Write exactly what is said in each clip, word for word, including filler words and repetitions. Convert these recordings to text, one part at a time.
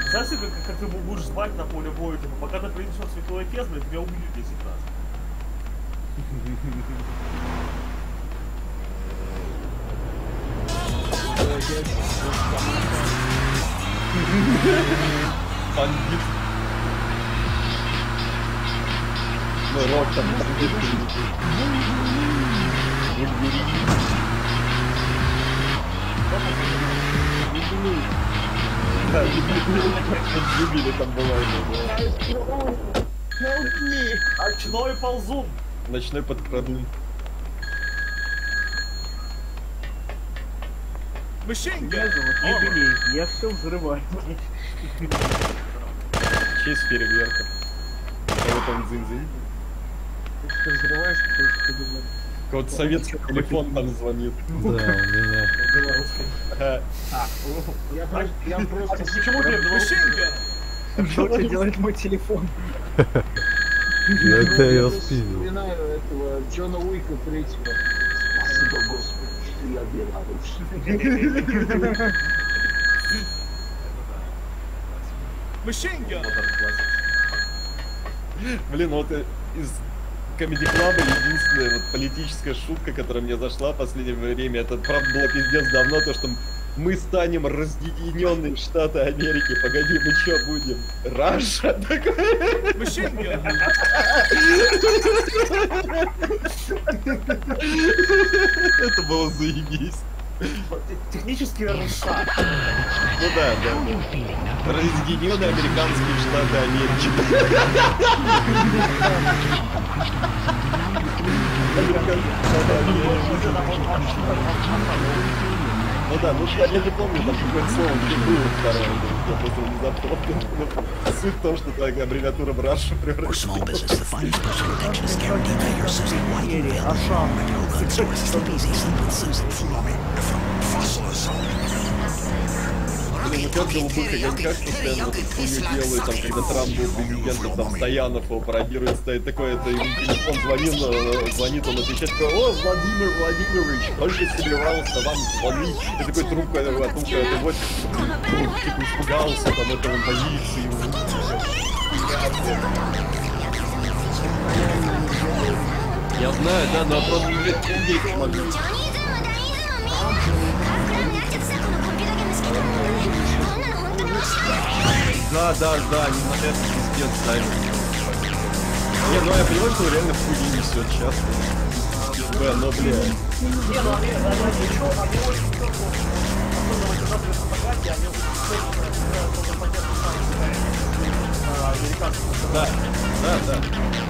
Представь себе, как, как ты будешь спать на поле боя, типа, пока ты принесешь святой отец, блядь, тебя убьют десять раз. Бандит. Ну, рок там бандит. Да, любили там бывает. Ночной ползун. Ночной подкрадун. Юбилей, я все взрываю. Честь фейерверка. А вот он дзынь-дзынь. Ты что взрываешь, ты думаешь? Вот советский телефон там звонит. Да, у меня. Ага. Я просто... Я просто... Почему ты белорусский? Что тебе делает мой телефон? Это я спиздил. Вспоминаю этого Джона Уика третьего. Спасибо, Господи, что я белорус. Блин, вот из Comedy Club единственная вот политическая шутка, которая мне зашла в последнее время, это правда было пиздец давно, то что мы станем разъединенные Штаты Америки. Погоди, мы что будем? Раша? Это было заебись. Технически Раша. Ну да, да. Разъединенные американские Штаты Америки. Ну да, ну я не помню, там какое-то слово было второе, я просто не запомнил. Суть в том, что такая аббревиатура в Рашу превратилась. Блин, ну как голубуха, я как постоянно вот эту хуйню делаю, там, когда Трамп был президентом, там, Стоянов его пародирует, стоит такой, это, ему телефон звонит, звонит, он отвечает, такой, о, Владимир Владимирович, только собирался вам звонить, и такой трубка, трубка, это вот, типа, испугался, там, этого позиции, я знаю, да, но просто, блядь, денег могу. Да, да, да, они на это пиздец ставят. Не, ну я понимаю, что реально в хуйне несет сейчас. Б, но, бля. Не, ну, они, они ничего, они очень хорошо. Особенно в этой запрет фотографии, они очень понятно сами американские. Да, да, да.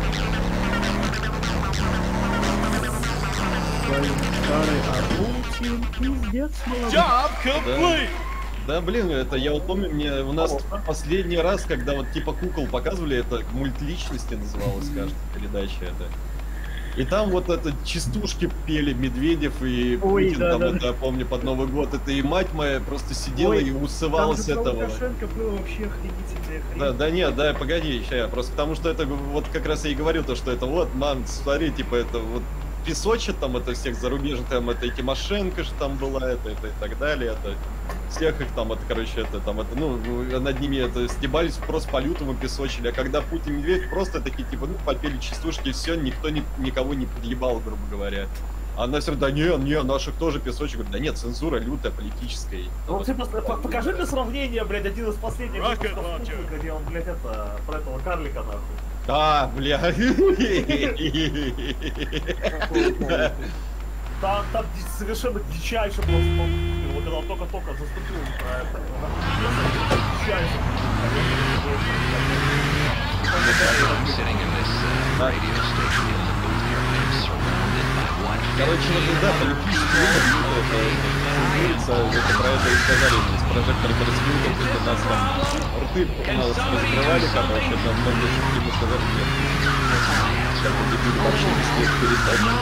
Старый Арбутин, пиздец, молодец. Job complete! Да, блин, это я вот помню, мне у нас последний раз, когда вот типа кукол показывали, это мульт личности называлась, кажется, передача это. И там вот это частушки пели Медведев и Ой, Путин, да, там да, это, да. я помню, под Новый год. Это и мать моя просто сидела Ой, и усывалась там же этого. Лукашенко был вообще охренительная хрень. Да, да нет, да, погоди, ща я просто потому что это вот как раз я и говорил, то, что это вот, мам, смотри, типа это вот песочит там это всех зарубежных, там это и Тимошенко же там была, это, это и так далее, это всех их там, это, короче, это там, это, ну, над ними это стебались просто по лютому песочили, а когда Путин и Медведев просто такие, типа, ну, попели частушки и все, никто ни, никого не подъебал, грубо говоря. А она все равно, да не, не, наших тоже песочек, говорит, да нет, цензура лютая, политическая. Ну, вот, типа, покажи мне сравнение, блядь, один из последних выпусков, где он, блядь, это, про этого карлика, нахуй. Да, бля. Там, там совершенно дичайше просто, вот когда он только-только заступил про это. Дичайше. Короче, вот да, политический выбор, это, это про это и сказали, из прожектора Пересвилка, что нас там рты у нас раскрывали, короче, там многие шутки мы сказали, нет. Сейчас вот эти вообще не стоит перестать.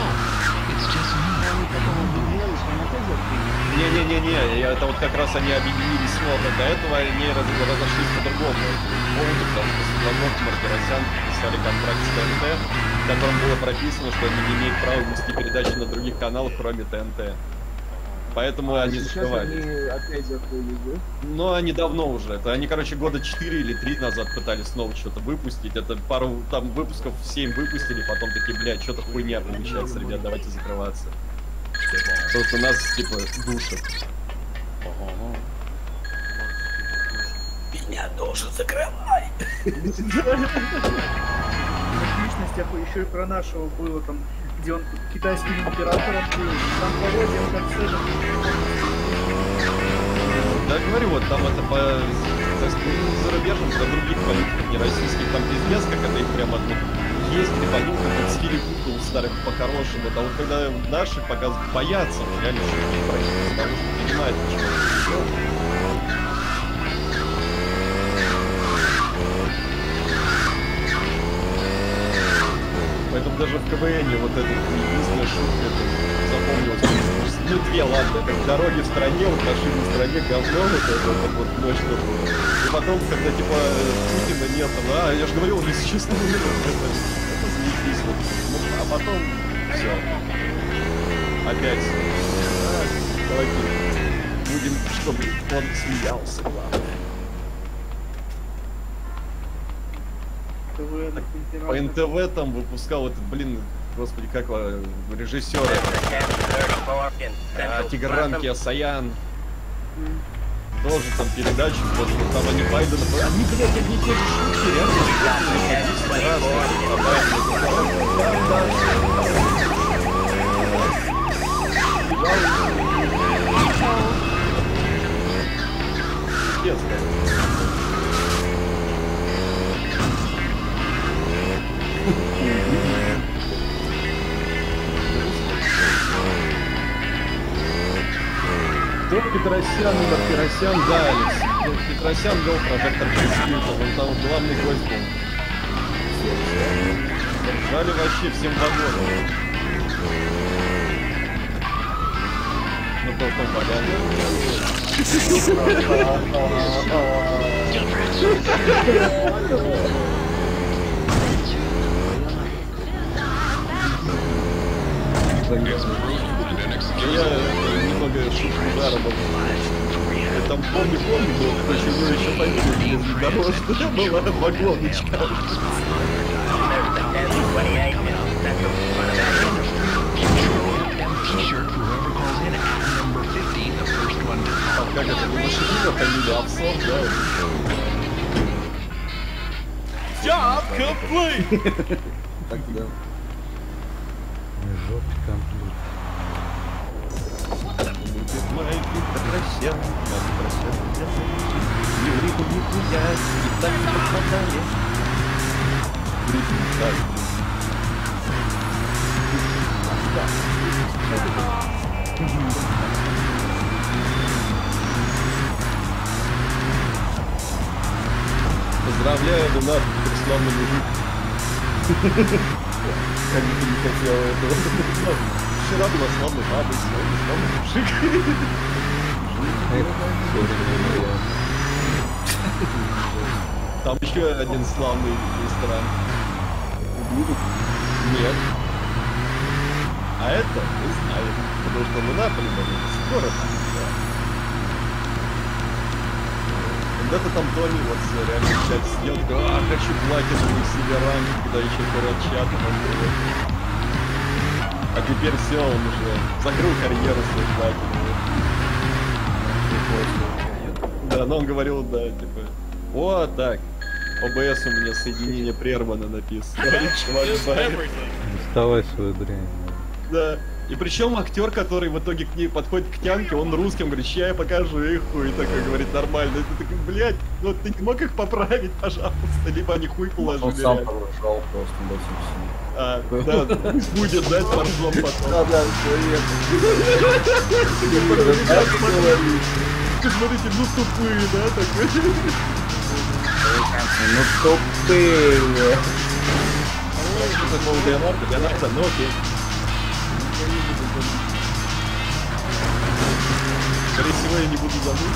Не-не-не-не, это вот как раз они объединились снова, до этого они разошлись по-другому поводу, потому что Светланов и Мартиросян подписали контракт с ТНТ, в котором было прописано, что они не имеют права вести передачи на других каналах, кроме ТНТ. Поэтому А они сейчас закрывали. они опять закрылись, да? Но они давно уже. Это они, короче, года четыре или три назад пытались снова что-то выпустить. Это пару там выпусков семь выпустили, потом такие, блядь, что-то хуйня получается, ребят, давайте закрываться. Потому что нас, типа, душат. Меня тоже закрывай! В личностях еще и про нашего было там, где он китайским императором был, там пародия в конце. Да, говорю, вот там это по, так сказать, ну, зарубежным, для других политиков, не российских, там пиздец, как это их прямо ну, есть, репанул, как вот стиле кукол старых по-хорошему. А вот когда наши показывают, боятся, реально, что не пройти, потому что понимают, почему. Поэтому даже в КВНе вот эта единственная шутка это запомнилась. Ну две, ладно, это дороги в стране, вот машины в стране, говно, вот это вот, вот мощно было. И потом, когда типа Путина нет, там, а, я же говорил, он несуществует, это, это заебись, вот. Ну, а потом все. Опять. А, давайте будем, чтобы он смеялся, главное. По эн тэ вэ там выпускал этот, блин, господи, как его, режиссер, а, Тигран Кеосаян. Тоже там передачи, вот, вот там они Байдена... Они, блядь, одни и те же шутки, реально, пиздец, Дом Петросян, Игорь Петросян, да, Алекс. Дом Петросян вел прожектор Конститута, он там главный гость был. Ржали вообще всем вагоном. Ну, то, то, Я немного шутку ударом. Я там помню, помню, было такое чудовище фамилия железнодорожная была, вагоночка. Там как это, не машинина фамилия, Овсов, да? Job complete! Так, да. Жопа комплект. Мои Петросян, Петросян, Юрий нихуя, и так не попадает. Поздравляю, Лунар, преславный мужик. Как бы ты не хотел этого. Вчера была славная баба, сегодня славный мужик. Эх, сори, Там еще один славный ресторан. Ублюдок? Нет. А это мы знаем, потому что Луна по-любому скоро там. Да. Когда-то там Тони вот реально в чате сидел, такой, а, хочу платиновый себе ранг, когда еще корочат там было. А теперь все, он уже закрыл карьеру свою платиновую. Да, но он говорил, да, типа, о, так, о бэ эс у меня соединение прервано написано. доставай свою дрянь. Да. И причем актер, который в итоге к ней подходит к тянке, он русским говорит, ща я покажу их хуй, такой говорит, нормально. И ты такой, блядь, ну ты не мог их поправить, пожалуйста, либо они хуй положили. Он сам поржал просто, да, собственно. А, да, пусть будет, дать поржом потом. Да, да, Смотрите, ну тупые, да, такой. Ну тупые. Что такое Леонардо? Леонардо, ну окей. Скорее всего, я не буду забыть.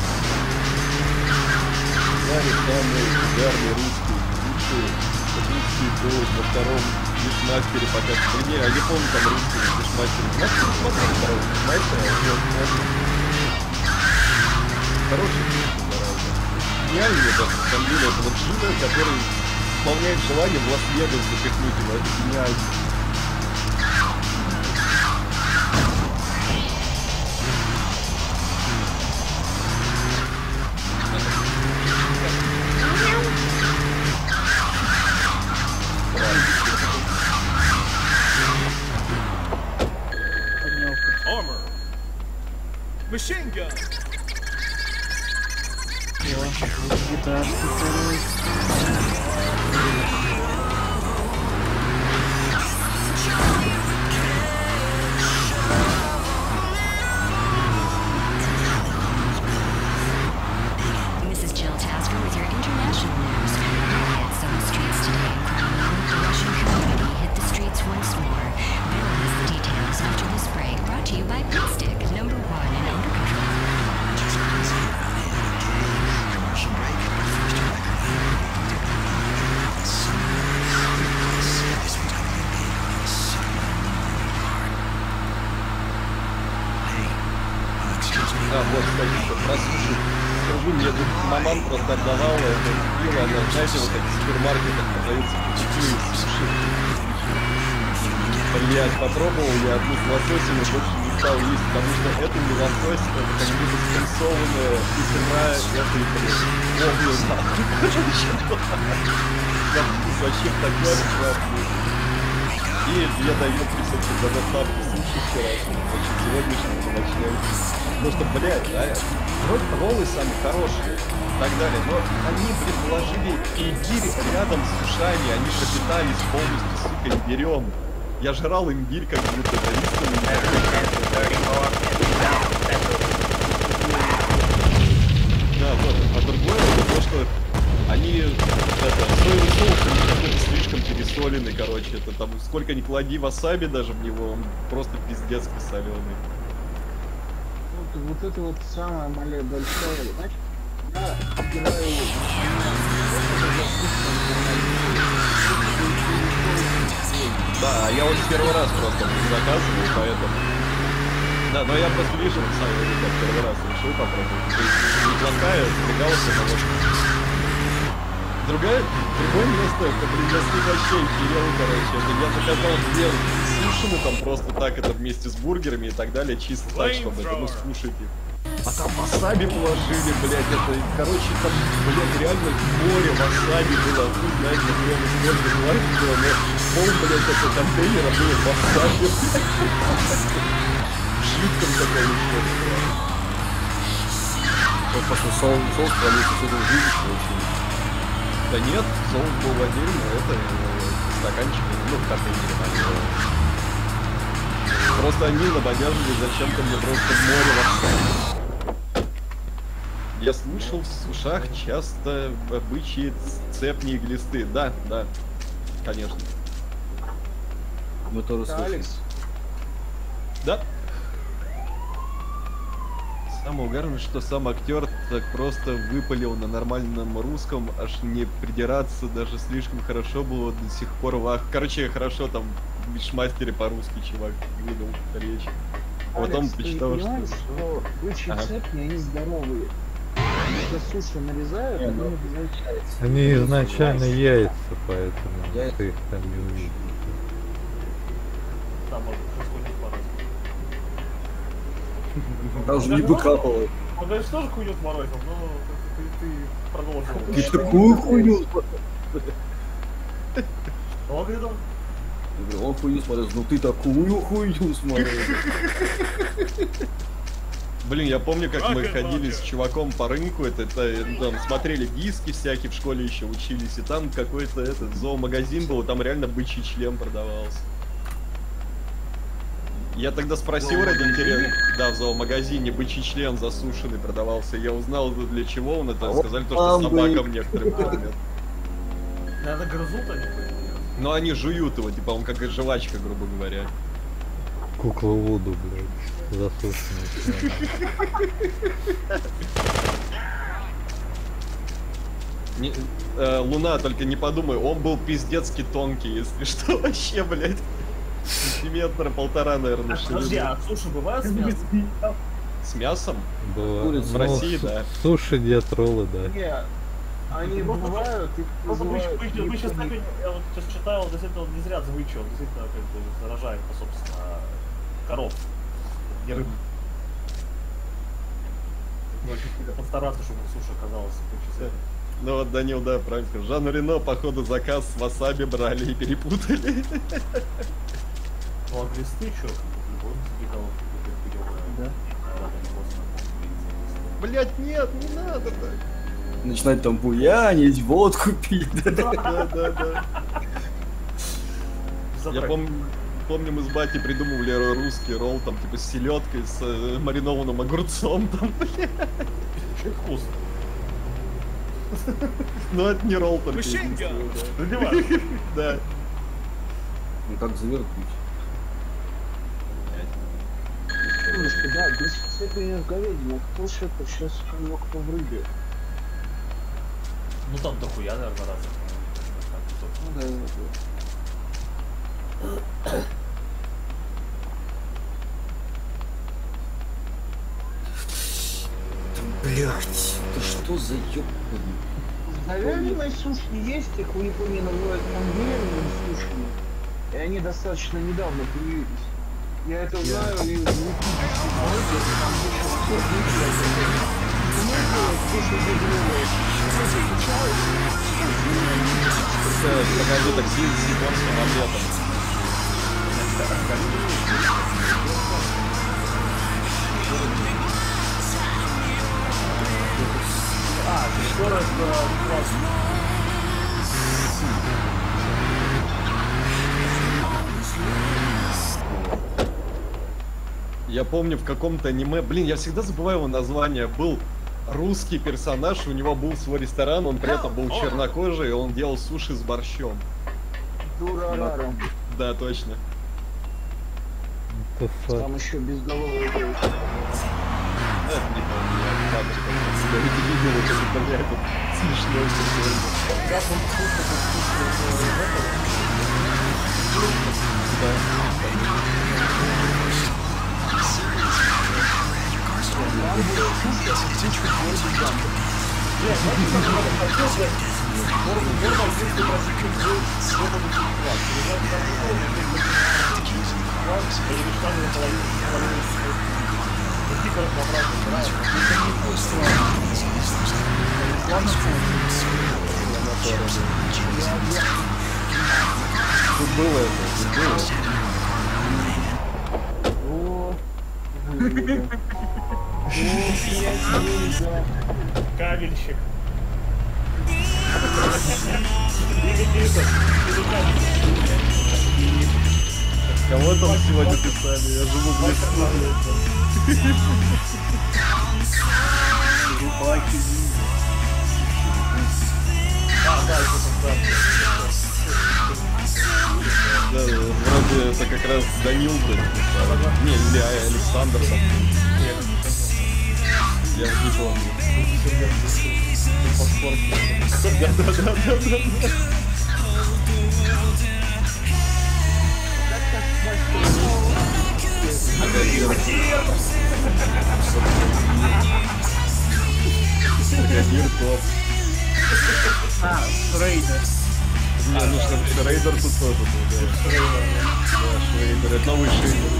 Гарри самый угарный русский, лучший, русский был во втором Вишмастере пока. Вернее, я не помню там русский Вишмастер. Знаешь, что смотрели второго Вишмастера? Хороший фильм, зараза. Гениальный даже, на самом деле, это вот Джина, который исполняет желание в Лас-Вегас запихнуть его. Это гениально. Machine gun. Гитарки, короче. This is Jill Tasker with your international news. Riots on the streets today in Kremlin. The Russian community hit the streets once more. Bill has the details after this break. Brought to you by Pitstick, number one in odor control. А, вот, кстати, что про суши. Скажу, мне тут маман просто отдавала это пиво, она, знаете, вот как в супермаркетах продаются пучки суши. Блять, попробовал я одну с лососем и больше не стал есть, потому что это не лосось, это как будто спрессованная икра этой, блядь, овны нахуй. Вообще такое ужасное. И я даю присутствие за доставку суши вчерашнего, значит, сегодняшнего начнем. Потому что, блядь, да, вроде роллы самые хорошие и так далее, но они предложили имбирь рядом с ушами, они пропитались полностью, сука, имбирем. Я жрал имбирь, как будто это истинный имбирь. Да, вот, а другое это то, что они, это, соевый соус у них какой-то слишком пересоленный, короче, это там, сколько ни клади васаби даже в него, он просто пиздецкий соленый. Вот, вот это вот самое малое большое, знаешь, я играю да, а я вот первый раз просто заказывал, поэтому... Да, но я просто вижу, сам я первый раз решил попробовать. То есть неплохая, сбегалась, но вот... Другое, другое место, это, блин, я с ним вообще охерел, короче. Это я заказал две сушины там просто так, это вместе с бургерами и так далее, чисто так, чтобы это, ну, скушайте. А там васаби положили, блядь, это, короче, там, блядь, реально море васаби было, ну, знаете, прямо сколько власть было, но пол, блядь, этого контейнера было васаби, в жидком таком еще, блядь. Вот пошел соус, соус пролился, что-то увидишь, очень. Да нет, соус был отдельно, это стаканчик, ну, в контейнере там. Просто они набодяжили зачем-то мне просто море васаби. Я слышал, в сушах часто бычьи цепни и глисты. Да, да, конечно. Мы тоже слышим. Алекс. Да. Самое угарное, что сам актер так просто выпалил на нормальном русском, аж не придираться, даже слишком хорошо было до сих пор. Ах, короче, хорошо там в Вишмастере по-русски чувак выдал речь. А потом Алекс, почитал, ты что... понимаешь, что бычьи Ага. цепни, они здоровые. Когда суши нарезают, они не возвращаются. Они изначально яйца, поэтому Я- ты их там не увидишь. Там может происходит по-разному. Даже не выкапывал. Он, конечно, тоже хуйню сморозил, но ты, ты, ты продолжил. Ты такую хуйню. Он говорит, он Я говорю, он хуйню смотрел, ну ты такую хуйню смотрел. Блин, я помню, как мы Как это ходили вообще? с чуваком по рынку, это, это там смотрели диски всякие, в школе еще учились, и там какой-то этот зоомагазин был, там реально бычий член продавался. Я тогда спросил ради интереса, да, в зоомагазине бычий член засушенный продавался, я узнал, для чего он это, А вот сказали, то, там что бы- собакам некоторым кормят. наверное, грызут они. Но они жуют его, типа он как и жвачка, грубо говоря. Кукла Вуду, блядь, засушенная. Не, э, Луна, только не подумай, он был пиздецки тонкий, если что, вообще, блядь. Сантиметра полтора, наверное, А, подожди, ширины. а суши бывают с мясом? С мясом? Было. Курица. В России, су- да. Суши, диатролы, да. Не, они Просто- бывают, их Просто вы, называют вы- вы сейчас липками. так, я вот сейчас читал, он действительно он не зря звучит, он действительно как бы заражает, собственно, коров. Не рыб. Ну, чуть-чуть постараться, чтобы суши оказалось часы. Ну вот Данил, да, правильно сказал. Жан Рено, походу, заказ с васаби брали и перепутали. Ну, а глисты что? Он сбегал, Да. Блять, нет, не надо так. Начинать там буянить, водку пить. да. Да, да, да. Я помню, помню, мы с Бати придумывали русский ролл, там, типа, с селедкой, с э, маринованным огурцом, там, блядь. Чуть вкусно. Ну, это не ролл, только единственное, Ну, не важно. да. Да. Ну как завертить? Секундочку, да, без цепи в говядине. Кто ж это? Сейчас у него кто в рыбе. Ну, там дохуя, наверное, разных. Ну да, да. Блять, это что за ёбаный? Говядиной суши есть, их в Японии называют конвейерными сушами. И они достаточно недавно появились. Я это знаю из википедийской породы, там Покажи такси с японским омлетом. А, еще раз, классно. Я помню в каком-то аниме, блин, я всегда забываю его название, был русский персонаж, у него был свой ресторан, он при этом был чернокожий, и он делал суши с борщом. Дурарара. Да, точно. Это факт. Там еще безголовый был. Это не помню, я бабушка себя не видел, это представляет, это смешно все. Как он вкусно, Тут было это, тут было. О, блин. О, блядь, да. кабельщик. Кого там сегодня писали? Я живу в лесу. А, да, это да. Да, вроде это как раз Данил был. Не, или Александр там. Я не помню. Да, да, да, да, да. Бригадир топ. А, Рейдер. Не, ну что, Рейдер тут тоже был, да. Да, Шрейдер, это новый Шрейдер.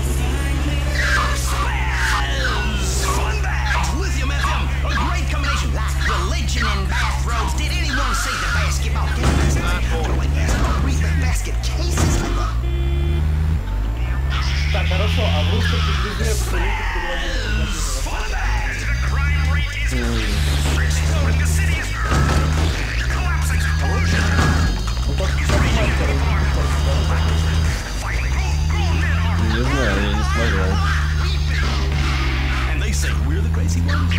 Lithium F M, a great combination. Like religion and bathrobes. Did anyone see the basketball game? Throwing basketball, read basket cases like that. Так, хорошо, а в русском языке абсолютно Не знаю, я не смотрел. And they say we're the crazy ones.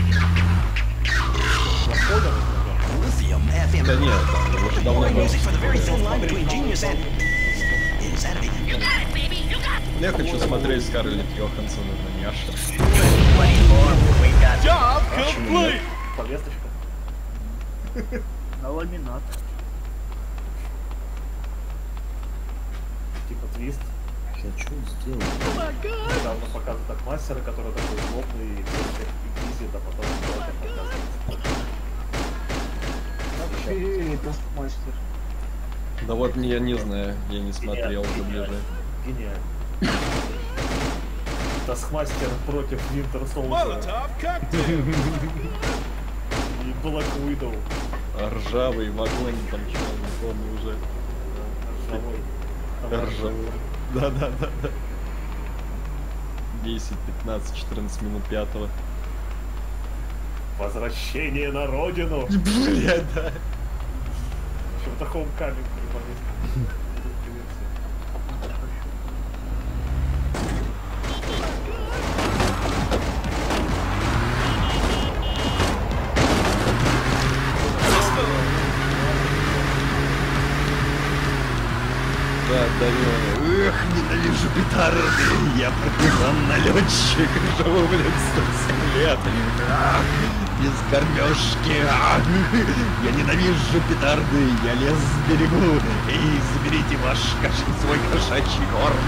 Lithium F M. Да нет, там уже давно был. Music for the very thin line between genius and insanity. You got it, baby. You got it. Я хочу смотреть Скарлетт Йоханссон и Няша. повесточка. На ламинат. Типа твист. Я что сделал? Недавно показывают так мастера, который такой злобный и визит, а потом человек показывает. Охерели, Таскмастер. Да вот я не знаю, я не смотрел уже ближе. Гениально. Таскмастер против Винтер Солджера. И Black Widow. Ржавый вагон там что-то, не помню уже. Ржавой. Ржавый. Да, да, да, да. десять, пятнадцать, четырнадцать минут пятого. Возвращение на родину. Блядь, да. В таком камень Да, да, эх, ненавижу петарды. Я партизан-налетчик, живу, блядь, сто лет. Ах, без кормежки. Ах, я ненавижу петарды. Я лес берегу. Эй, заберите ваш каш... свой кошачий корм.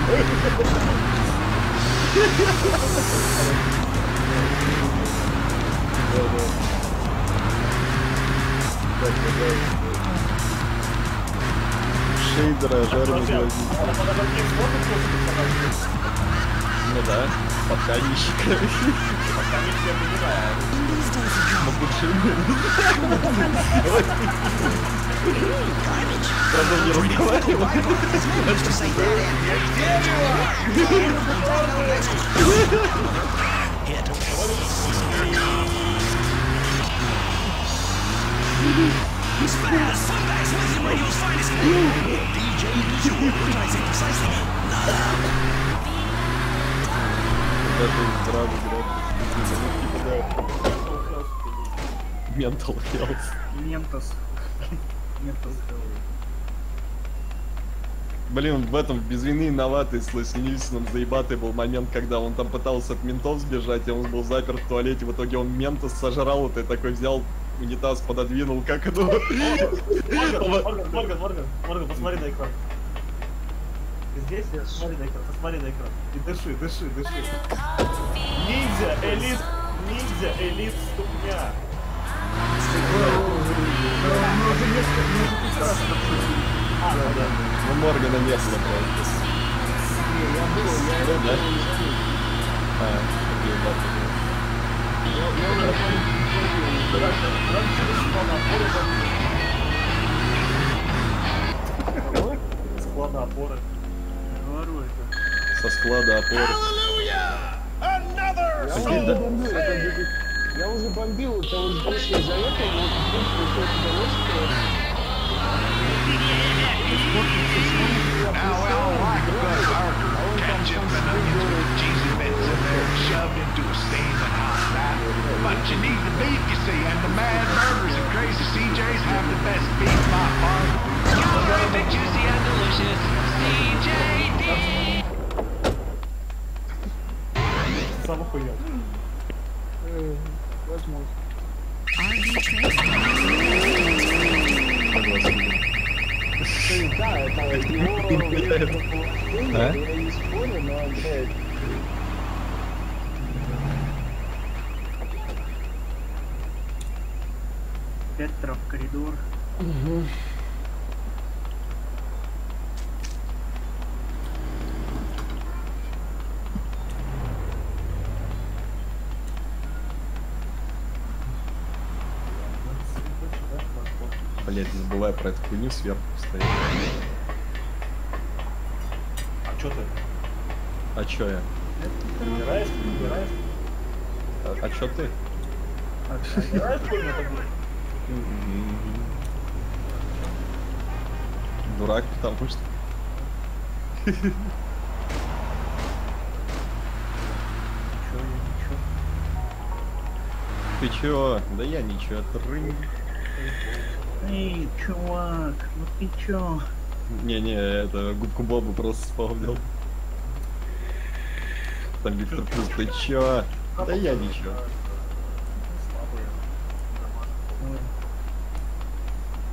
Шейдера, жару глазит. Ну да, подканищик. Подканищик я понимаю. Правда, не разговаривал. Даже здравый график. Mental health. Ментос. Ментос. Блин, в этом без вины виноватый с Лесли Нильсоном заебатый был момент, когда он там пытался от ментов сбежать, и он был заперт в туалете, в итоге он ментос сожрал, вот и такой взял унитаз, пододвинул, как это... Морган, Морган, Морган, Морган, посмотри на экран. Ты здесь? Посмотри на экран, посмотри на экран. И дыши, дыши, дыши. Ниндзя, элит, ниндзя, элит, ступня. А, да, да. Ну, Моргана нет, просто. Я был, я Да, да? был. А, ебать. Склада опоры. Говорю это. Со склада опоры. Я уже бомбил, это где-то- я уже бомбил, это вот после за это, но в принципе все удовольствие. Ketchup and onions with cheesy bits in there, shoved into a steaming hot fat. But you need the beef, you see, and the mad burgers and crazy C Js have the best beef by far. You're perfect, juicy, and delicious. C J D. Сам охуел. Возможно. Да, это его А? я не спорю, но, блядь, Петра в коридор. Блять, не забывай про эту хуйню сверху стоит. А чё ты? А чё я? Убираешь? Убираешь? А, а чё ты? Убираешь хуйню такую? Дурак, потому что... Ты чё? Да я ничего. Трынь. Эй, чувак, ну ты чё? Не-не, это губку Бобу просто вспомнил. Там Виктор Плюс, ты чё? Да я ничего.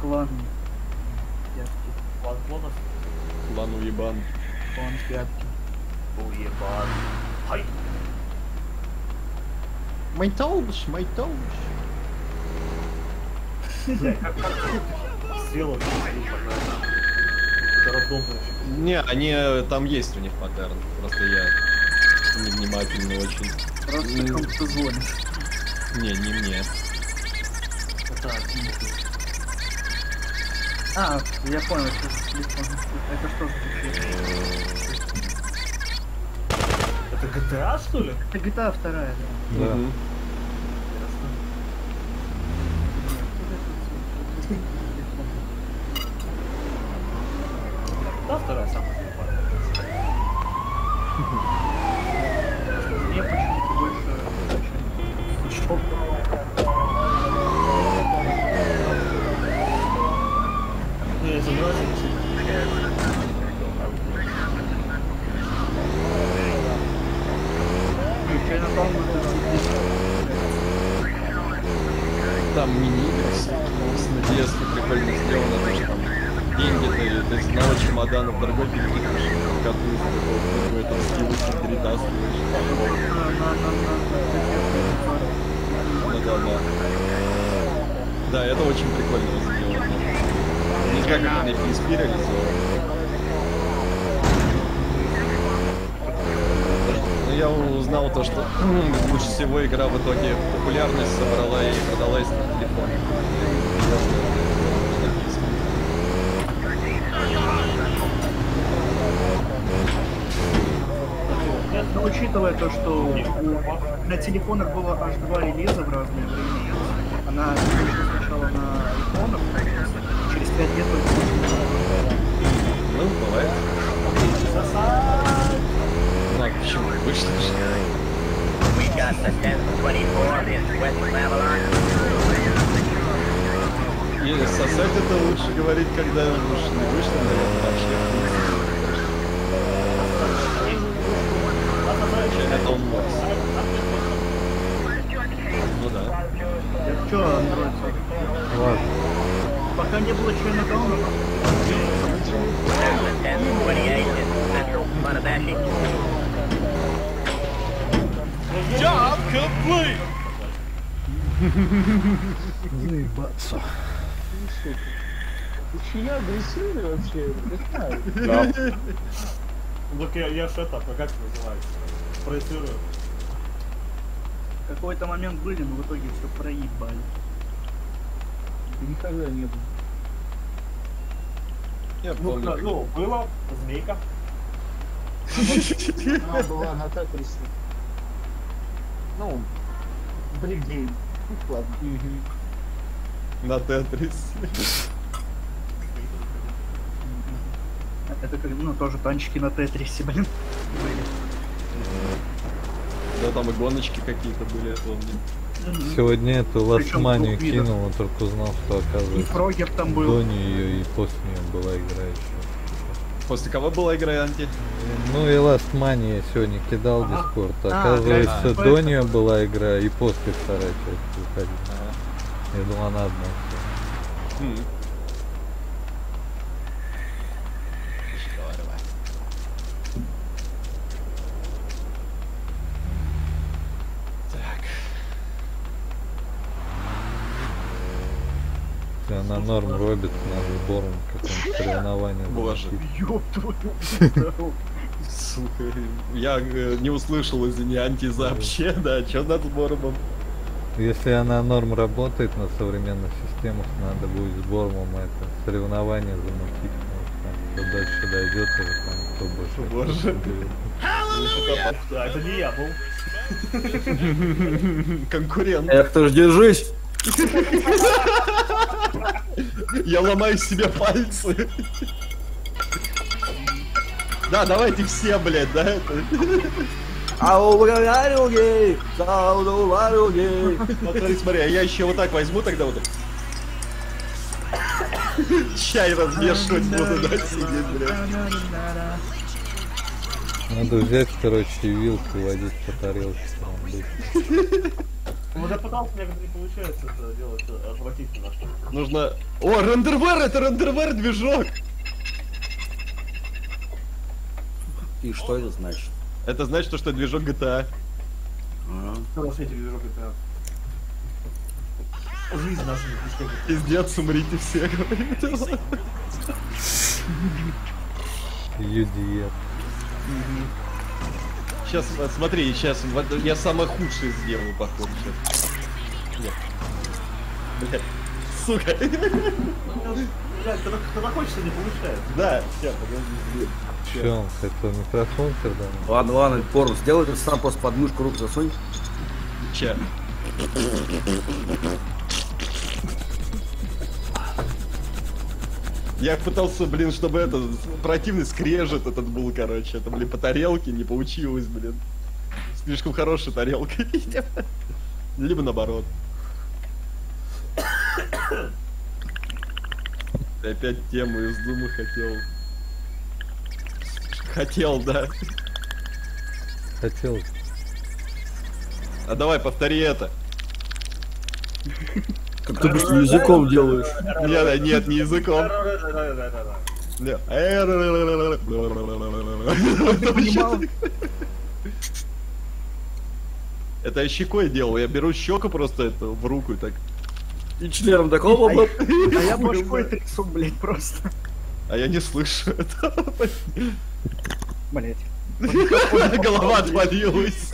клан. Пятки. Клан клонов. Клан уебан. Клан пятки. Уебан. Хай. Мой толбш, мой толбш. Бля, как как стрелок. Это рандомно. Не, они там есть у них паттерн. Просто я невнимательный очень. Просто кому-то звонит. Не, не мне. Это А, я понял, что это телефон. Это что за телефон? Это джи ти эй, что ли? Это джи ти эй вторая, да. Да. Мгм. Да, вторая самая телефонная. Мне почему-то больше Шоп. Ну, я согласен. Там мини-игры с ди эс прикольно сделано, потому что там деньги ты, ты из одного чемодана в другой перекидываешь, какую-то какой-то скиллы перетаскиваешь. Ну да, да. Да, это очень прикольно сделано. Не как это на эф эс пи реализовано. Но я узнал то, что лучше всего игра в итоге популярность собрала и продалась на телефон. Но учитывая то, что у- на телефонах было аж два релиза в разное время, она вышла сначала на айфонах, через пять лет только вышла. Ну, бывает. Ну, а почему? Вышло же. И сосать это лучше говорить, когда уж не вышло, наверное, вообще. Это он мог. Ну да. Это что, Android? Ладно. Пока не было члена Дауна. Job complete! Заебаться. Ты чья агрессивный вообще? Не знаю. Ну, так я, я ж это, как это называется? Проецирую. В какой-то момент были, но в итоге все проебали. Никогда не было. Я Ну, помню. да, ну, было, змейка. Она была на Тетрисе. Ну, бригейм. Ну, ладно. На Тетрис. Это как, ну, тоже танчики на Тетрисе, блин. Были. Да, там и гоночки какие-то были, я помню. Сегодня эту Last Причем Money двух видов. кинул, но только узнал, что И оказывается Фрогер там был. до нее и после нее была игра еще. После кого была игра, Анти? Ну и Last Money я сегодня кидал в Discord. А, Оказывается, да, до да. нее была игра и после вторая часть выходила. Ага. Я думал, она одна. М. Так. Если она норм робит, надо сбором какое-нибудь соревнование. Боже. Ёб твою мать. Сука, я э, не услышал, извини, Анти вообще, да, чё над сбором? Если она норм работает на современных системах, надо будет с Бормом это соревнование замутить. Может, там, кто дальше дойдет, или там кто больше. Боже. будет. Да, это не я был. Конкурент. Эх, ты ж держись! Я ломаю себе пальцы. Да, давайте все, блядь, да, это. Аугаруги! Саудуларуги! Смотри, смотри, а я еще вот так возьму тогда вот так. Чай размешивать буду, да, сидеть, блядь. Надо взять, короче, вилку и водить по тарелке. Там, быть. Вот я пытался, мне как-то не получается это делать, это отвратительно. Нужно... О, рендервер, это рендервер движок! И что это значит? Это значит, что это движок джи ти эй. А. Что на свете движок это? Жизнь наша не движок. Пиздец, умрите все, говорит. Юдиет. Сейчас, смотри, сейчас я самое худшее сделаю, походу, сейчас. Нет. Блядь, сука. Блядь, когда, когда хочется, не получается. Да, сейчас, подожди. Че он хотел микрофон тогда? Ладно, ладно, пору, сделай это сам, просто под мышку руку засунь. Че? Я пытался, блин, чтобы это противный скрежет этот был, короче. Это, блин, по тарелке не получилось, блин. Слишком хорошая тарелка. Либо наоборот. Ты опять тему из Думы хотел. Хотел, да. Хотел. А давай, повтори это. Как ты быстро языком делаешь. Нет, нет, не языком. Нет. Это я щекой делал. Я беру щеку просто это в руку и так. И членом такого был. А я башкой трясу, блядь, просто. А я не слышу это. Блять. Голова отвалилась.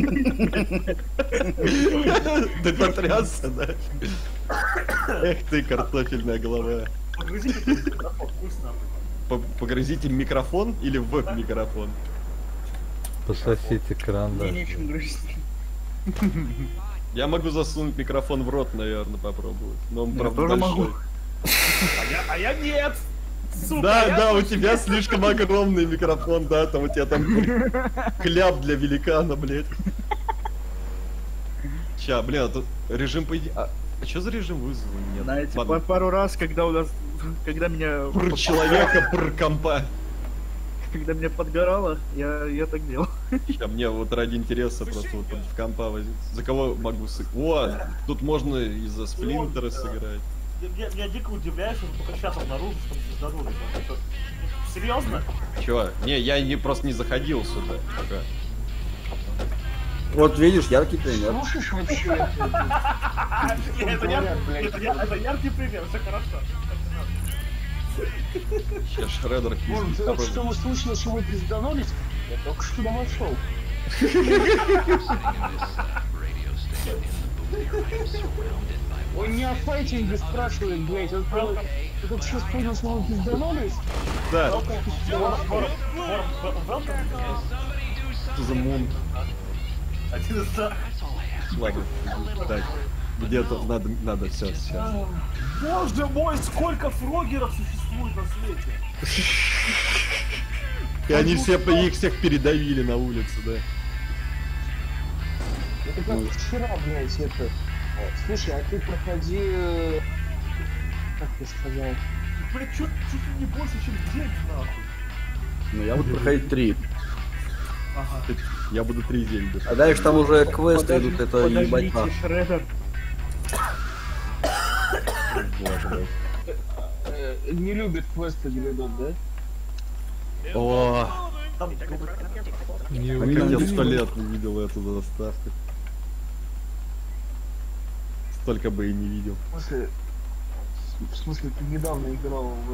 Ты потрясся, да? Эх ты, картофельная голова. Погрузите микрофон, вкусно. Погрузите микрофон или в микрофон? Пососите кран, да. Мне нечем грузить. Я могу засунуть микрофон в рот, наверное, попробовать. Но он, Я правда, тоже большой. могу. А я, а я нет! Сука, Да, я да, у вообще- тебя слишком огромный микрофон, да, там у тебя там кляп для великана, блядь. Ща, блин, а тут режим по иде- А, а что за режим вызова? Нет. Знаете, Ладно. пар- пару раз, когда у нас, когда меня, Пр человека, пр компа. когда меня подгорало, я, я так делал. Ща, мне вот ради интереса просто вот в компа возить. За кого могу сыграть? О, тут можно из-за сплинтера сыграть. Я, я дико удивляюсь, что только сейчас обнаружил, что мы пизданули. Серьезно? Чего? Не, я не, просто не заходил сюда пока. Вот видишь, яркий пример. Слушаешь вообще? Это я- это я- это яркий пример, все хорошо. Сейчас Шреддер Может, пиздит. это что вы слышали, что вы пизданулись? Я только что домой шел. Ой, не о файтинге спрашивает, блять. Он про- Ты только сейчас понял, что вы пизданулись? Да, Welcome. to the moon. Один из ста. Ладно, так. Где-то надо, надо, все, сейчас. Боже мой, сколько фрогеров существует на свете! И они все, их всех передавили на улице, да. Это как вчера, блядь, это... Слушай, а ты проходи... э, Как я сказал? Блин, чуть, чуть ли не больше, чем день, нахуй. Ну я буду проходить три. Ага. Я буду три зельды. А дальше там уже квесты Подожди- идут, это ебать Подождите, нахуй. Шреддер. Боже Э, Не любит квесты грядут, да? мой. О, Там, Не как увидел. я сто лет не видел эту заставку. Столько бы и не видел. В смысле... В смысле, ты недавно играл в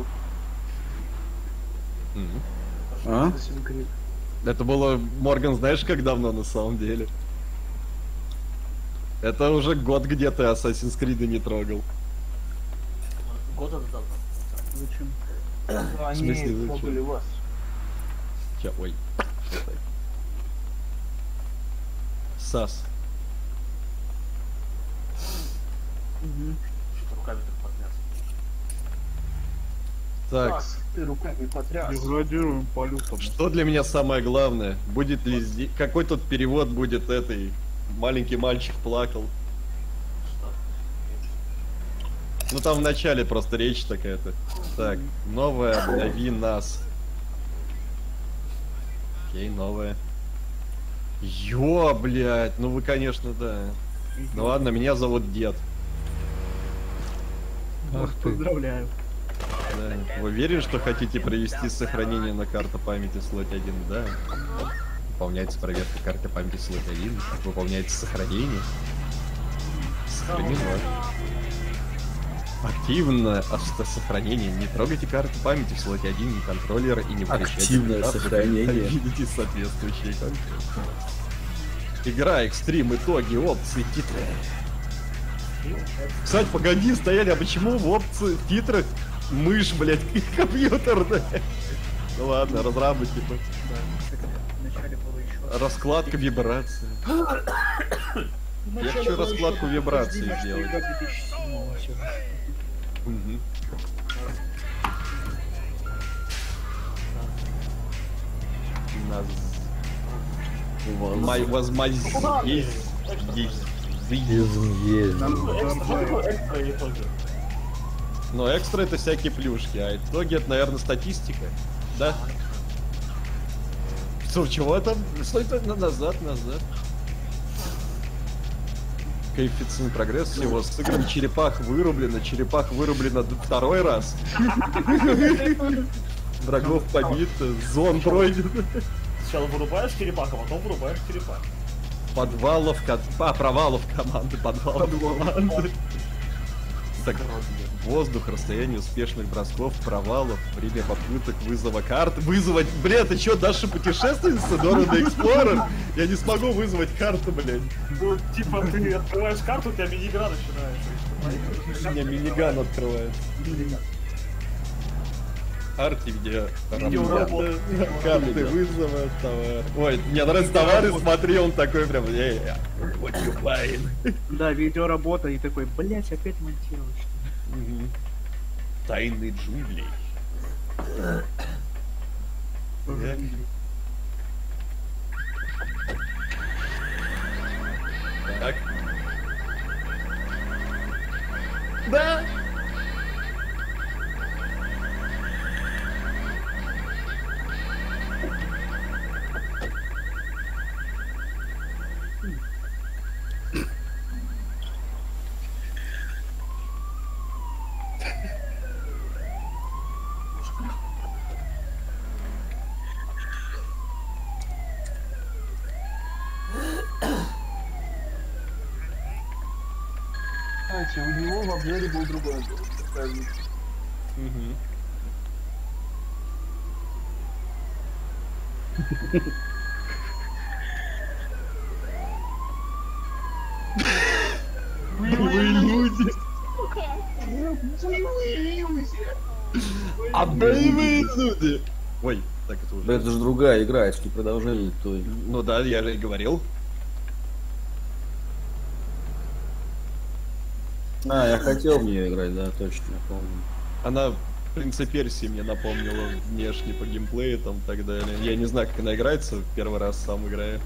Мгм. А? Assassin's Creed. Это было, Морган, знаешь, как давно на самом деле? Это уже год где-то Assassin's Creed не трогал. года назад. Зачем? Ну, Они смысле, зачем? трогали вас. Ща, ой. Сас. Что-то руками так потряс. Так, Раз, ты руками потряс. Деградируем по лютому. что для меня самое главное? Будет ли здесь... Какой тут перевод будет этой? Маленький мальчик плакал. Ну там в начале просто речь такая-то. Так, новая, обнови нас. Окей, новая. Ё, блядь, ну вы, конечно, да. Ну ладно, меня зовут Дед. Ах ты. Поздравляю. Да. Вы верите, что хотите провести сохранение на карту памяти слот один? Да. Выполняется проверка карты памяти слот один. Выполняется сохранение. Сохранено. Активное автосохранение. Не трогайте карту памяти в слоте один, ни контроллера и не включайте. Активное сохранение. Видите соответствующие контроллеры. Игра, экстрим, итоги, опции, титры. Кстати, погоди, стояли, а почему в опции, в титрах мышь, блядь, компьютерная? Ну ладно, разрабы, типа. Да, вначале было еще... Раскладка вибрации. Я хочу раскладку вибрации сделать. Угу. Нас... Май возмазь есть. Есть. Изм есть. Но экстра это всякие плюшки, а итоги это, наверное, статистика. Да? Что, чего там? Стой, стой, назад, назад. Коэффициент прогресса всего сыгран, черепах вырублено, черепах вырублено второй раз. Врагов побито, зон пройден. Сначала вырубаешь черепаха, потом вырубаешь черепах. Подвалов, а, провалов команды, подвалов команды. Так, воздух, расстояние успешных бросков, провалов, время попыток вызова карт. Вызвать, блядь, ты чё, Даша путешественница, Дора на Эксплорер? Я не смогу вызвать карту, блядь. Ну, типа, ты открываешь карту, у тебя мини-игра начинается. У меня миниган открывается. Карты, где Видеоработа. карты вызова, товар. Ой, мне нравится товар, и смотри, он такой прям, эй, what you buying? Да, видеоработа и такой, блять, опять монтировать. Угу. Тайны джунглей. Так. Да. Кстати, у него в обзоре был другой обзор. Угу. Вы люди! А боевые люди! Ой, так это уже. Да это же другая игра, это же продолжение той. Ну да, я же и говорил. А, я хотел в нее играть, да, точно, я помню. Она «Принца Персии» мне напомнила внешне по геймплею там и так далее. Я не знаю, как она играется, первый раз сам играю.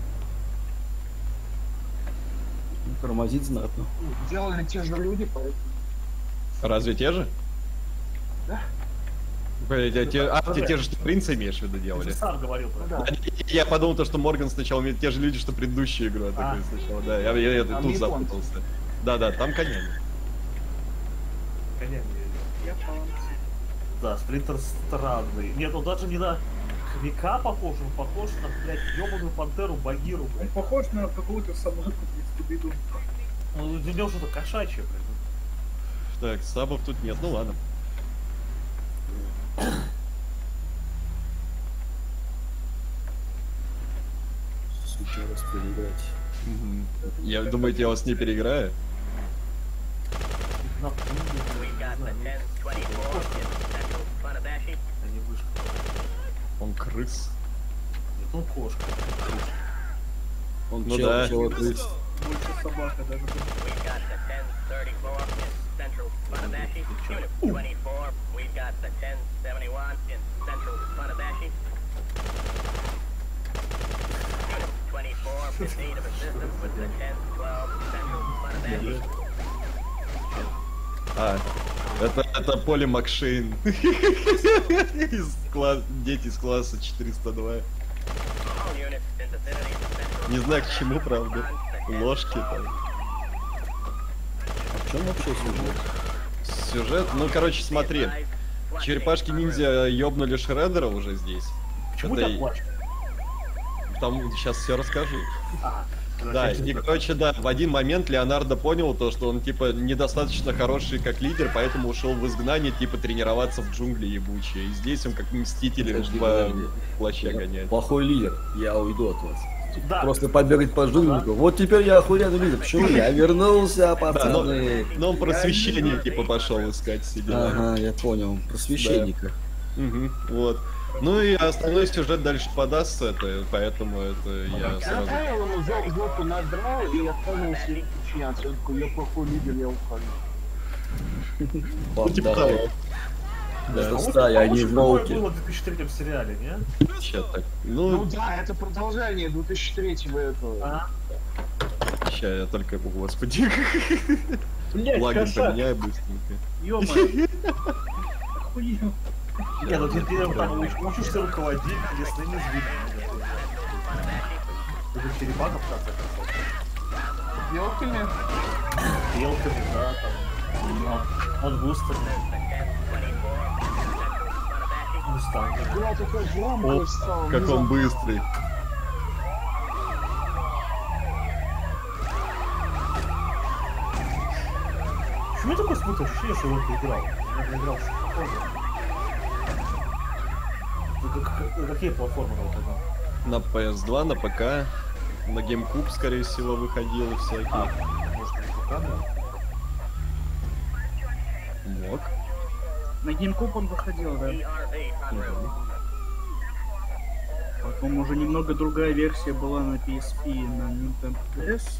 Тормозит знатно. Делали те же люди, поэтому... Разве те же? Да. Блядь, а те, а, те, те же, что «Принца» имеешь в виду делали? Ты сам говорил про это. Да. Я подумал, то, что Морган сначала имеет те же люди, что предыдущую игру. Я такой сначала, да, я, я, я Там тут японцы. запутался. Да-да, там конями. Конями. Японцы. Да, Сплинтер странный. Нет, он даже не на Хомяка похож, он похож на, блядь, ёбаную пантеру Багиру, Он блядь. похож на какую-то собаку из Скуби-Ду. Ну, у него что-то кошачье, блядь. Так, сабов тут нет, ну ладно. Еще раз переиграть. Угу. Я думаете, я вас не переиграю? На Они вышли. Он крыс. Нет, он кошка. Он Ну чел, да. чел, крыс. Больше собака даже. А, это, это Поли Макшейн. Из класс... Дети из класса четыреста два. Не знаю к чему, правда. Ложки там. чем вообще сюжет? Сюжет, ну короче, смотри. Черепашки-ниндзя ёбнули Шреддера уже здесь. Почему Это ты и- плачешь? Там сейчас все расскажу. А, Да, короче, и короче, да, в один момент Леонардо понял то, что он типа недостаточно хороший как лидер, поэтому ушел в изгнание, типа тренироваться в джунгли ебучие. И здесь он как мститель Подожди, в подожди. в плаще гоняет. Плохой лидер, я уйду от вас. Да. Просто побегать по джунглям. Вот теперь я охуенный лидер. Почему? Я вернулся, Да, но, пацаны. но он просвещение типа пошел искать себе. Ага, я понял. Просвященника. Мгм, вот. Ну и остальной сюжет дальше подастся, это, поэтому это я Я сразу... понял, ему жопу жопу надрал и отправился им подчиняться. Он такой, я плохой лидер, я ухожу. Ну, типа Да. того. Да, Это А вот- стая, а они вот волки. такое было в две тысячи третьем сериале, не? ща так. Ну Ну, да, это продолжение две тысячи третьего этого. А? ща я только, о, господи, Блять, лаги косак, поменяю быстренько. ё-моё. Охуел. Не, ну ты, ты там уч- учишься руководить лесными зверями. Ты же черепахов в конце концов. Белками? Белками, да, там. Мангустами. Мустанги. Бля, такой громкий стал. Как он быстрый. Почему я такое смутное ощущение, что я в это играл? Я не играл что похоже. Ну, как- как- Какие платформы вот это? На пи эс два, на ПК, на GameCube, скорее всего, выходило всякие. А, может, не ПК, да? Мог. На GameCube он выходил, да. Потом уже немного другая версия была на пи эс пи и на Nintendo ди эс.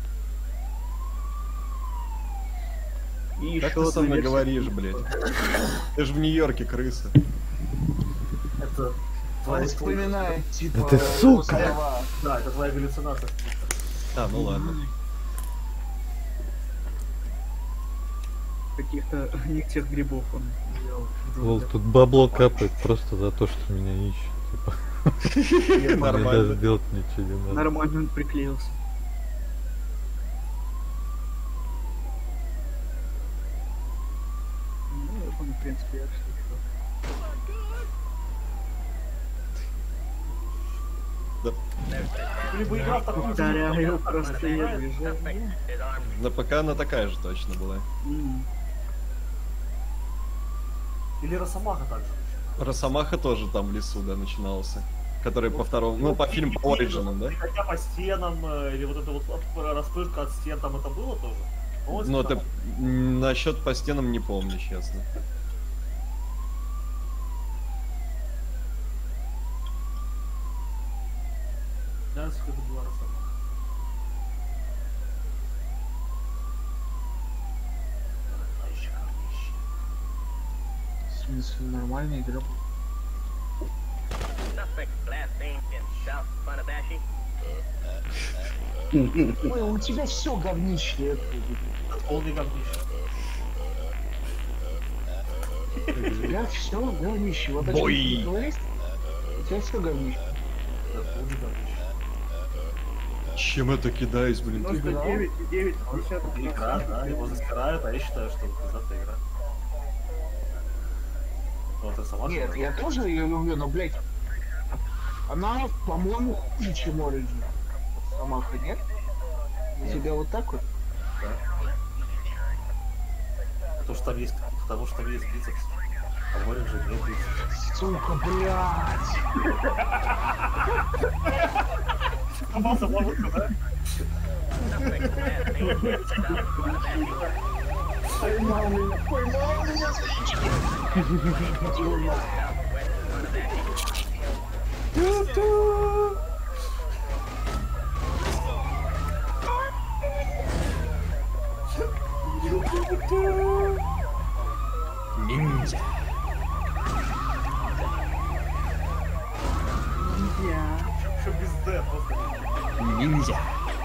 И Как еще ты одна со мной версия. говоришь, блядь? Ты же в Нью-Йорке, крыса. Это твоя, Вспоминает, типа... Да ты сука! острова. да, это твоя галлюцинация. А, ну ладно. Каких-то не тех грибов он сделал. Лол, тут бабло капает просто за то, что меня ищут. Типа, мне даже Нормально. делать ничего не надо. Нормально он приклеился. Ну, он, в принципе, я все Либо игра в такую же... повторяю простые движения. На ПК она такая же точно была. М. Или Росомаха также. Росомаха тоже там в лесу, да, начинался. Который по второму, ну, по фильму по Ориджинам, да? Хотя по стенам, э, или вот эта вот от- распрыжка от стен, там это было тоже? По-моему, Ну, там- это м, насчет по стенам не помню, честно. Да, это была Росомаха. А еще говнище. В смысле, нормальная игра. Ой, у тебя все говнище. это. Это полный говнище. У тебя все говнище. Вот о чем Бой. ты говоришь, у тебя все говнище. Это полный говнище. Чем это кидаюсь, блин? девяносто девять и девять десятых Игра, да, его засирают, а я считаю, что это пиздатая игра. Вот Росомаха. Нет, я тоже ее люблю, но, блядь, она, по-моему, хуже, чем Origin. Самаха, нет? У тебя вот так вот? Потому что там есть, потому что там есть бицепс. А в Origin нет бицепс. Сука, блядь! Попался в ловушку, да? Поймал меня, поймал меня, Дерьмо. Ниндзя. Что без Д просто. Ниндзя.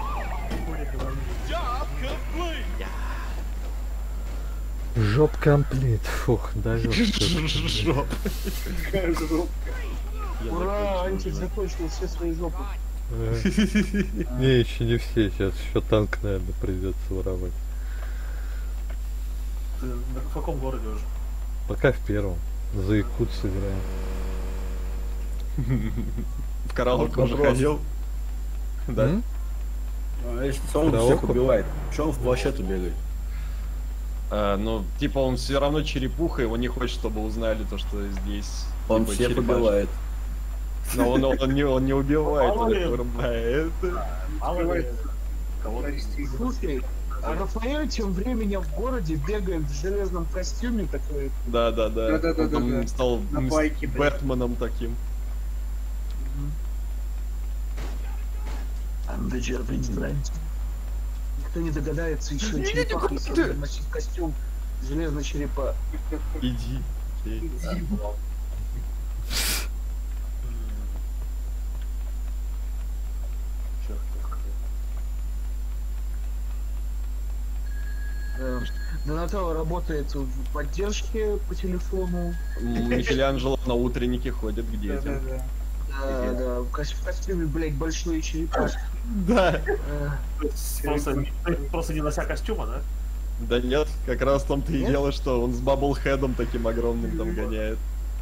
Жоп комплит. Фух, довез. Жоп. Ура, Антик закончил все свои жопы. Не, еще не все. Сейчас еще танк, наверное, придется воровать. Ты в каком городе уже? Пока в первом. За Якутс играем. В караоке уже Вопрос. ходил. Да. М? А если он Да, всех опа. убивает, что он в плаща-то бегает? А, ну, типа он все равно черепуха, его не хочет, чтобы узнали то, что здесь. Он типа, всех черепашка. убивает. Но он, он, не, он не убивает, Мало он ли. их вырубает. Мало ли кого-то. Слушай, а Рафаэль тем временем в городе бегает в железном костюме такой. Да, да, да. Да-да-да-да-да. Он там стал На мс- байке, блядь. Бэтменом таким. Никто не догадается еще черепаха, если он носит костюм железный черепа. Иди. Окей. Э, Донателло работает в поддержке по телефону. М, Микеланджело на утреннике ходит к детям. Да-да-да. Да, да, в кос- в костюме, блядь, большой черепашки. Да. Э, Просто, не- просто не нося костюма, да? Да нет, как раз в том-то и Нет? дело, что он с баблхедом таким огромным там гоняет.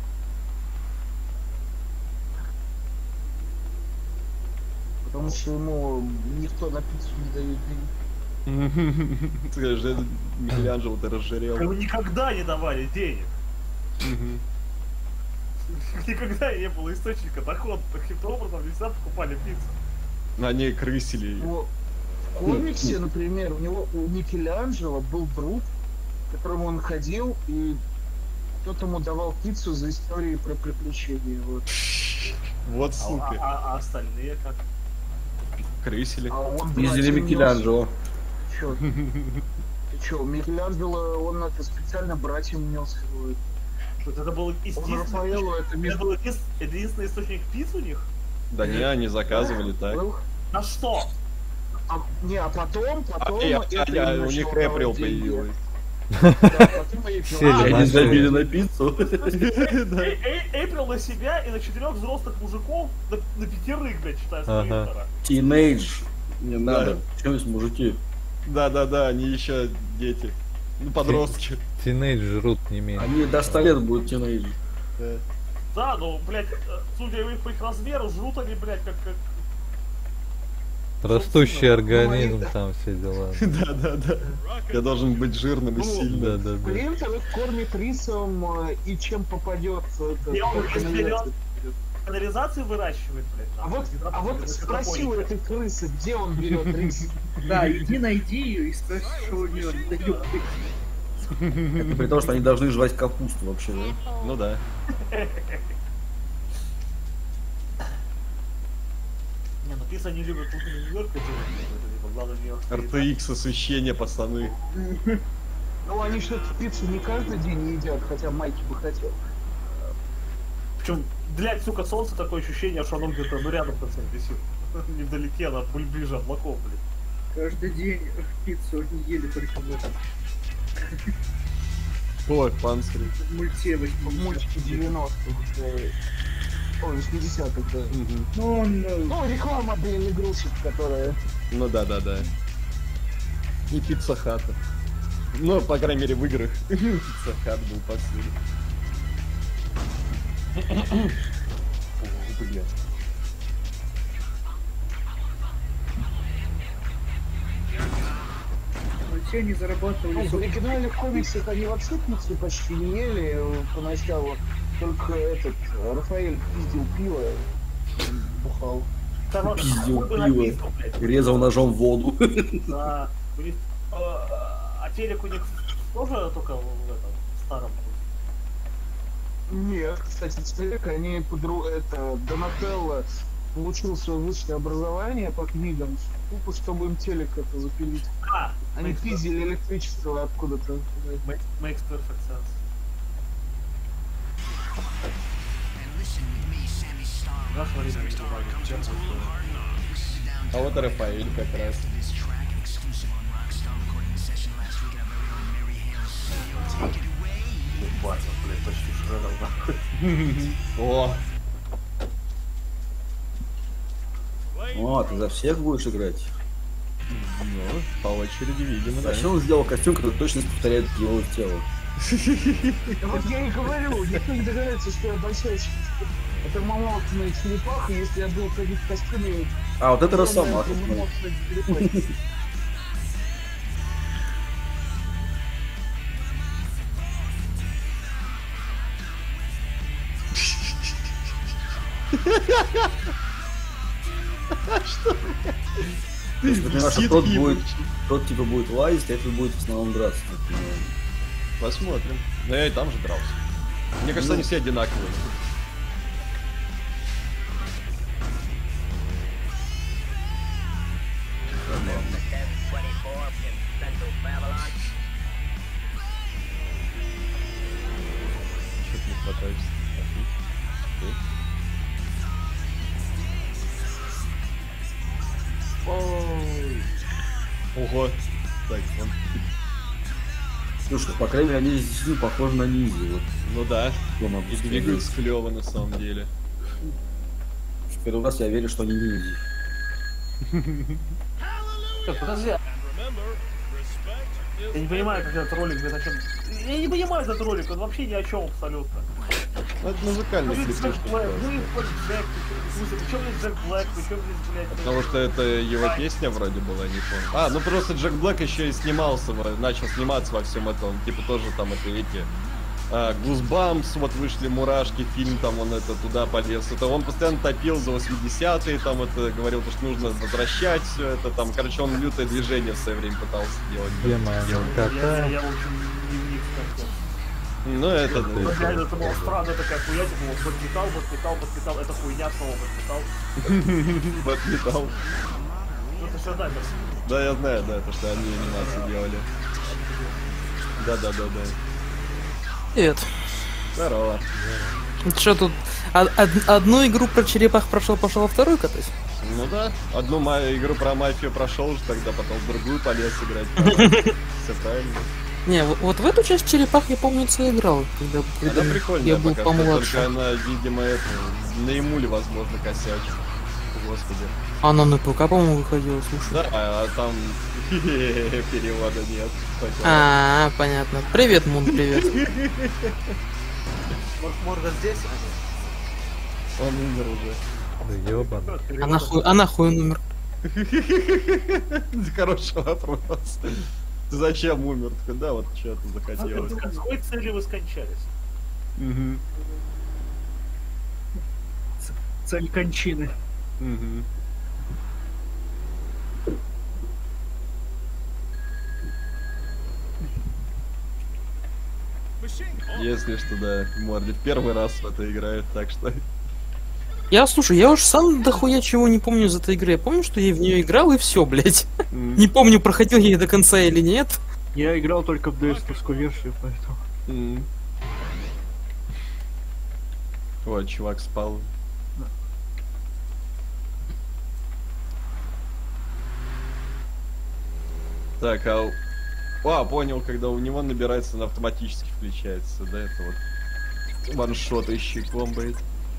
Потому что ему никто на пиццу не дает денег. Ты скажешь, Микеланджело, ты разжирел. Ему никогда не давали денег. Мгм. Никогда не было источника дохода. Каким-то образом всегда покупали пиццу. Они крысили ее. Ну, в комиксе, например, у него у Микеланджело был друг, к которому он ходил, и кто-то ему давал пиццу за истории про приключения. Вот. Вот А, сука. а- а остальные как? Крысили. А он Ездили братьям Микеланджело. нес. Чё? Ты чё, Микеланджело, он это специально братьям нес. Вот. Вот это был Он единственный, Рафаэлу это это между... был един- единственный источник пиц у них? Да не, они заказывали так. Был. На что? А, не, а потом, А, потом... и- а- это а- им у них начало Рэприл давать деньги. появилась. Да, потом Эйприл. Сели А, на Они шею. забили на пиццу. Эй- Эй- Эйприл на себя и на четырех взрослых мужиков, на, на пятерых, блядь, считаю, Ага. Спринтера. Тинейдж. Не надо. Чем есть мужики? Да, да, да, они еще дети. Ну, подростки. Тинейдж жрут не меньше. Они до ста лет будут тинейджи. Да, ну, блядь, э, судя по их размеру, жрут они, блядь, как... как... Растущий организм, говорит, там все дела. Да, да, да. Я должен быть жирным и Ну, сильным. Да, да, да. Спринтер их кормит рисом, э, и чем попадет это, И он в их канализацию. Канализацию выращивает, блядь. А там, вот, где-то а вот где-то спроси у гидропоника. этой крысы, где он берет рис. Да, иди найди ее и спроси, что у нее. Да ёпты. Это при том, что они должны жрать капусту вообще, да? Ну да. Не, ну пицца не любят тут не Нью-Йорк, это типа главное Нью-Йорк. эр ти икс освещение, пацаны. Ну, они что-то пиццу не каждый день не едят, хотя Майки бы хотел. Причем, блядь, сука, солнце такое ощущение, что оно где-то, ну рядом как висит. Невдалеке, оно буль- ближе облаков, блядь. Каждый день пиццу не ели только в этом Ой, панцирь. в мульте В восьмидесятых. мультике девяностых. э, Ой, восьмидесятых, да. Ну, он, э, Ну, реклама, блин, игрушек, которая... Ну да, да, да. И пицца хата. Ну, по крайней мере, в играх пицца хат был последний. О, блядь. в мульте они зарабатывали Ну, в сколько- оригинальных комиксах они вообще пиццу почти не ели э, поначалу. Только этот, э, Рафаэль пиздил пиво, бухал. Там вот Пиздил какой бы пиво. написано, блядь. Резал ножом воду. Да. У них, э, а телек у них тоже только в этом старом. Нет, кстати, телек, они подру... это, Донателло получил свое высшее образование по книгам, тупо чтобы им телек это запилить. А, Они makes- пиздили электричество откуда-то. makes- Makes perfect sense. Раз варили, не знаю, чем это. А вот Рафаэль как раз. Ебать, он, блядь, почти шредер, нахуй. О, О, ты за всех будешь играть? Ну, по очереди, видимо, да. А еще он сделал костюм, который точно повторяет его тело. Вот я и говорю, никто не догадается, что я большая ч- это мамалтная черепаха, если я был ходить в костюме. А, вот это то, Росомаха. наверное, мог стать черепахой. То есть, понимаешь, что тот будет, тот типа будет лазить, а этот будет в основном драться. так понимаю. Посмотрим. Ну я и там же дрался. Мне кажется, они все одинаковые. Что-то не хватает. Ого. Так, он... Слушай, по крайней мере, они действительно похожи на ниндзя. Вот. Ну да. Я могу И сказать. двигаются клево на самом деле. В первый раз я верю, что они ниндзя. Так, подожди. Я не понимаю, как этот ролик, блин, о чем... Я не понимаю этот ролик, он вообще ни о чем абсолютно. Ну, это музыкальный Ну и клип, Джек что Блэк, такое. ну и хоть Джек, в смысле, причем здесь Джек Блэк, причем здесь, блядь... Потому что это его песня вроде была, не помню. А, ну просто Джек Блэк еще и снимался, во- начал сниматься во всем этом. Типа тоже там это эти... Гузбампс, вот вышли мурашки, фильм там он это туда полез. Это он постоянно топил за восьмидесятые, там это говорил, что нужно возвращать все это, там, короче, он лютое движение в свое время пытался сделать. Где моя Я, наркота? я, в общем, дневник скажу. Ну это Ну, да. реально, это была странная такая хуя, типа, вот подметал, подметал, подметал, это хуйня снова подметал. Подметал. Ну, это все знает, Да, я знаю, да, то, что они анимацию делали. Да-да-да-да. Привет. Здорово. Что тут? од- од- одну игру про черепах прошел, пошел во вторую катать? Ну да, одну ма- игру про мафию прошел уже тогда, потом в другую полез играть. Все правильно. Не, вот, вот в эту часть черепах я, помнится, играл, когда, когда Она прикольная, я был пока что, помладше. только она, видимо, это, на эмуле, возможно, косячит. Господи. Она на ПК, по-моему, выходила, слушай. Да, а там перевода нет. А, понятно. Привет, Мун, привет. Морда здесь? Он умер уже. Да ёбан. А нахуй, а нахуй он умер? Хороший вопрос. Ты зачем умер? Да, вот что ты захотелось. С какой целью вы скончались? Мгм. Цель кончины. Мгм. Если что, да, Морди в первый раз в это играет, так что... Я, слушай, я уж сам дохуя чего не помню из этой игры. Я помню, что я в нее играл и все, блядь. М. Не помню, проходил я ее до конца или нет. Я играл только в ди эс-овскую версию, поэтому... М. Вот, чувак спал. Так, а... у- А, понял, когда у него набирается, она автоматически включается, да, это вот... Ваншот ищи комбает.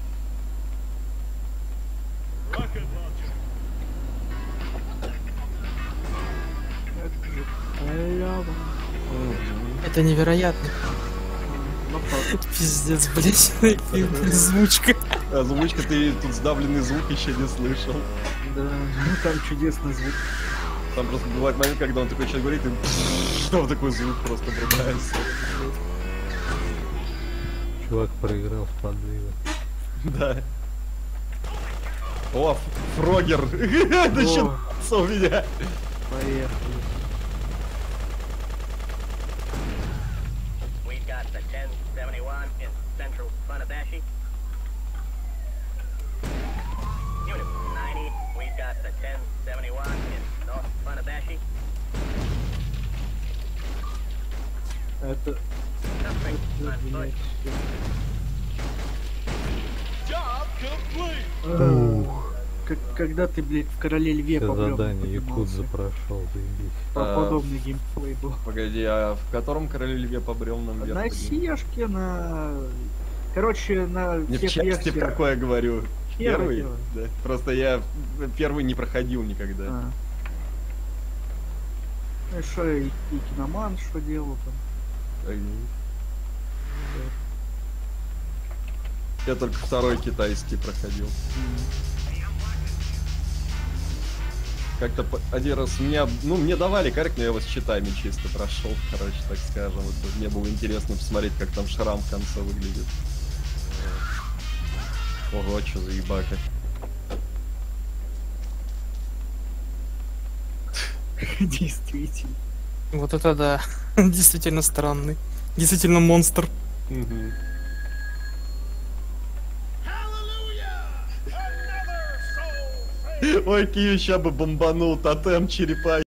Это невероятно. Пиздец, блядь. Звучка. Озвучка, ты тут сдавленный звук еще не слышал. Да, ну там чудесный звук. Там просто бывает момент, когда он такой что-то говорит, и что такой звук просто врубается. Чувак проиграл в подрыве. Да. О, Ф- Фрогер! Начинается у меня. Поехали. We've got the ten seventy-one in central Funabashi. Unit ninety, we've got the ten seventy-one in north Funabashi. Это... Suspect on foot. Ух. Как, когда ты, блядь, в Короле Льве Все побрел, задания поднимался. Якудза прошел, заебись. По- А, Подобный геймплей был. Погоди, а в котором короле льве побрел нам вверх? На Сиашке, на... Короче, на Не в всех части, версиях. в какой я говорю. Первый, Первый? первый. Да. Просто я первый не проходил никогда. А. Ну и что, и, и киноман что делал там? Я только второй китайский проходил. Как-то по- один раз меня, ну, мне давали карик, но я его с читами чисто прошел, короче, так скажем. Вот, мне было интересно посмотреть, как там шрам в конце выглядит. Ого, что за ебака. Действительно. Вот это да. Действительно странный. Действительно монстр. Мгм. Ой, Киев ща бы бомбанул тотем черепа.